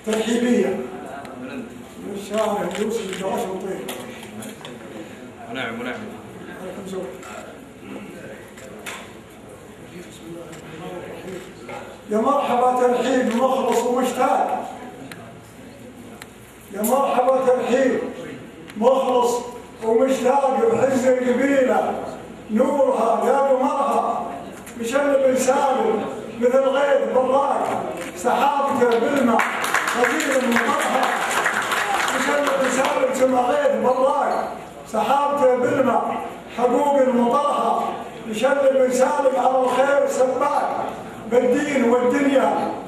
ترحيبية من الشارع يوسف الجواش وطيب. ونعم. عليكم السلام. يا مرحبا ترحيب مخلص ومشتاق. يا مرحبا ترحيب مخلص ومشتاق بحزن القبيلة نورها يا قمرها مشلب سالم مثل غيث براق سحابته بالماء خفيف مطرها مشلب سالم سما غيث براق سحابته بالماء حقوق مطرها مشلب سالم على الخير سباق بالدين والدنيا